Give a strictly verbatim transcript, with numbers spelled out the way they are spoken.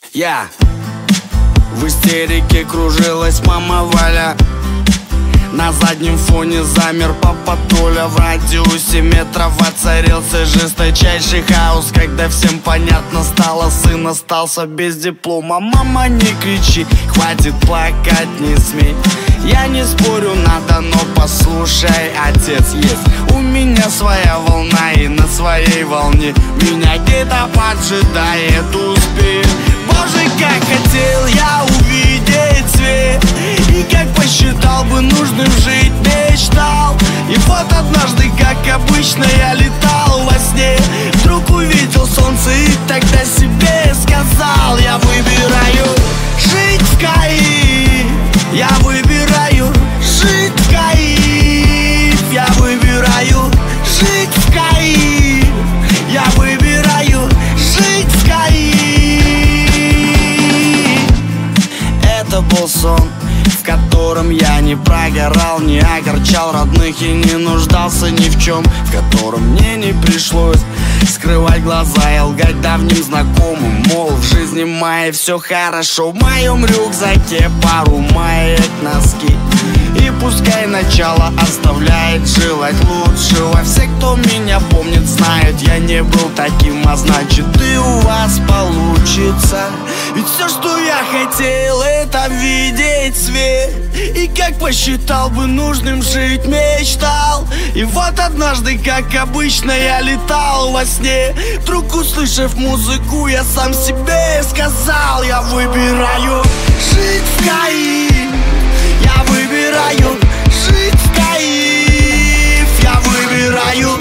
Я в истерике кружилась мама Валя. На заднем фоне замер папа Толя. В радиусе метров воцарился жесточайший хаос, когда всем понятно стало: сын остался без диплома. Мама, не кричи, хватит плакать, не смей. Я не спорю, надо, но послушай, отец есть. У меня своя волна, и на своей волне меня где-то поджидает успех. Боже, как хотел я увидеть свет, и как посчитал бы нужным жить, мечтал. И вот однажды, как обычно, я летал во сне, вдруг увидел солнце и тогда себе сказал: я выбираю жить в Каире, я выбираю жить в Каире, я выбираю жить в Каире, я выбираю жить в Каире. Это был сон, в котором я не прогорал, не огорчал родных и не нуждался ни в чем, в котором мне не пришлось скрывать глаза и лгать давним знакомым, мол, в жизни моей все хорошо. В моем рюкзаке пару маек, носки, и пускай начало оставляет желать лучшего. Все, кто меня помнит, знают, я не был таким, а значит и у вас получится. Ведь все, что я хотел, это видеть свет, и как посчитал бы нужным жить, мечтал. И вот однажды, как обычно, я летал во сне, вдруг услышав музыку, я сам себе сказал: я выбираю жить в Каире, я выбираю жить в Каире, я выбираю